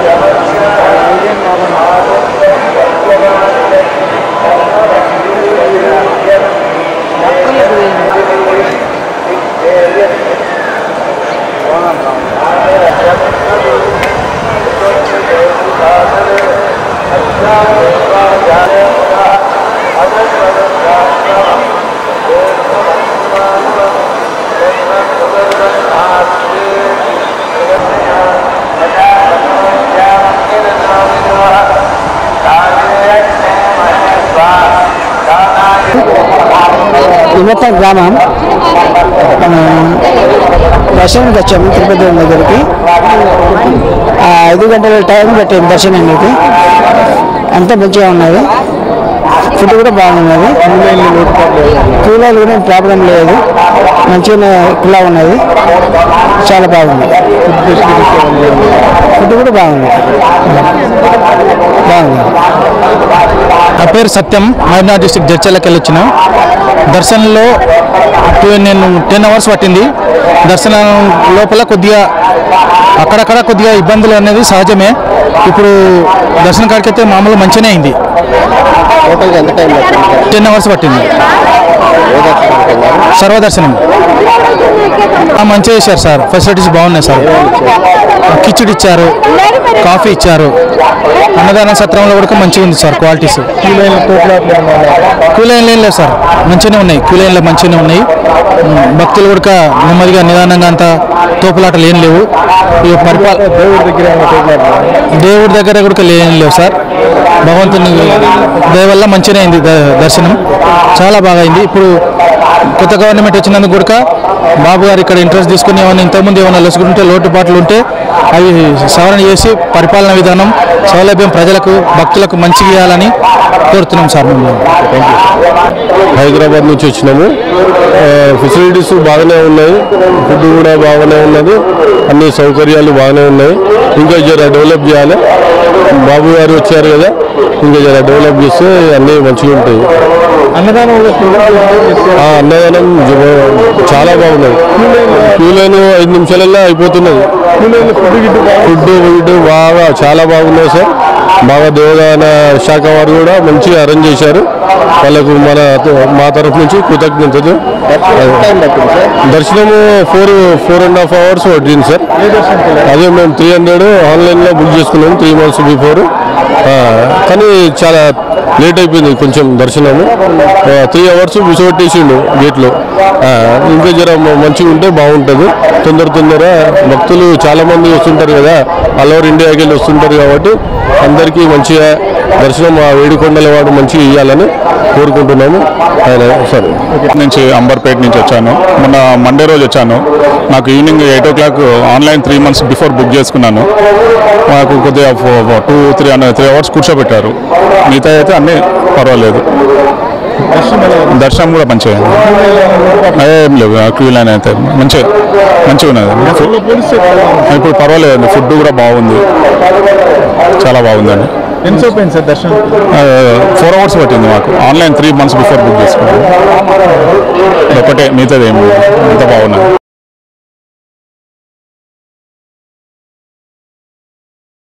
నిమ్మత గ్రామం దర్శనానికి వచ్చాము తిరుపతి దగ్గరికి 5 గంటల టైం పెట్టాము దర్శనానికి అంతా మంచిగా ఉన్నది ఫుడ్ కూడా బాగున్నది కూలర్లు కూడా ప్రాబ్లం లేదు మంచిగా కులా ఉన్నది చాలా బాగుంది ఫుడ్ కూడా బాగుంది నా పేరు సత్యం మహబూబ్నగర్ డిస్ట్రిక్ట్ జడ్చర్లకి వెళ్ళొచ్చిన దర్శనంలో నేను 10 అవర్స్ పట్టింది దర్శనం లోపల కొద్దిగా అక్కడక్కడ కొద్దిగా ఇబ్బందులు అనేది సహజమే ఇప్పుడు దర్శనం కాడికి అయితే మామూలు మంచిగానే అయింది 10 అవర్స్ పట్టింది సర్వదర్శనం మంచిగా చేశారు సార్ ఫెసిలిటీస్ బాగున్నాయి సార్ కిచిడి ఇచ్చారు కాఫీ ఇచ్చారు అన్నదాన సత్రంలో కూడా మంచిగా ఉంది సార్ క్వాలిటీస్ క్యూ లైన్ లేదు సార్ మంచిగానే ఉన్నాయి క్యూ లైన్లో మంచిగానే ఉన్నాయి భక్తులు కూడా నెమ్మదిగా నిదానంగా అంతా తోపులాటలు ఏం లేవు దేవుడి దగ్గర కూడా ఏం లేవు సార్ భగవంతుని దయ వల్ల మంచిగానే అయింది దర్శనం చాలా బాగా అయింది ఇప్పుడు కొత్త గవర్నమెంట్ వచ్చినందుకు కూడా బాబు గారు ఇక్కడ ఇంట్రెస్ట్ తీసుకుని ఏమైనా ఇంతకుముందు ఏమైనా లొసుకుంటే లోటుపాట్లు ఉంటే అవి సవరణ చేసి పరిపాలన విధానం సౌలభ్యం ప్రజలకు భక్తులకు మంచిగా ఇవ్వాలని కోరుతున్నాం సార్ మేము హైదరాబాద్ నుంచి వచ్చినాము ఫెసిలిటీస్ బాగానే ఉన్నాయి ఫుడ్ కూడా బాగానే ఉన్నది అన్ని సౌకర్యాలు బాగానే ఉన్నాయి ఇంకా జర డెవలప్ చేయాలి బాబు గారు వచ్చారు కదా ఇంకా జర డెవలప్ చేస్తే అన్నీ మంచిగా ఉంటాయి అన్నదానం చాలా బాగున్నది క్యూ లైన్ 5 నిమిషాలలో అయిపోతున్నది ఫుడ్ బాగా చాలా బాగున్నాయి సార్ బాగా దేవదాన శాఖ వారు కూడా మంచిగా అరేంజ్ చేశారు వాళ్ళకు మా తరఫు నుంచి కృతజ్ఞతలు దర్శనము 4.5 అవర్స్ పట్టింది సార్ అదే మేము 300 ఆన్లైన్లో బుక్ చేసుకున్నాము 3 months బిఫోర్ కానీ చాలా లేట్ అయిపోయింది కొంచెం దర్శనము 3 hours విసోట్టేసిండు గేట్లో ఇంకా జర మంచిగా ఉంటే బాగుంటుంది తొందర భక్తులు చాలా మంది వస్తుంటారు కదా ఆల్ ఓవర్ ఇండియాకి వెళ్ళి వస్తుంటారు కాబట్టి అందరికీ మంచిగా దర్శనం ఆ వేడుకొండల వాడు మంచిగా ఇవ్వాలని కోరుకుంటున్నాము సరే నుంచి అంబర్పేట నుంచి వచ్చాను మొన్న మండే రోజు వచ్చాను నాకు evening 8 o'clock online 3 months before book చేసుకున్నాను మాకు కొద్దిగా 2-3 hours కూర్చోబెట్టారు మిగతా అయితే అన్నీ పర్వాలేదు దర్శనం కూడా మంచిగా ఏం లేవు క్యూ లైన్ అయితే మంచిగా ఉన్నది ఇప్పుడు పర్వాలేదండి ఫుడ్ కూడా బాగుంది చాలా బాగుందండి దర్శనం 4 hours పట్టింది మాకు ఆన్లైన్ 3 months బిఫోర్ బుక్ చేసుకున్నాను ఒకటే మిగతాది ఏం అంత బాగున్నది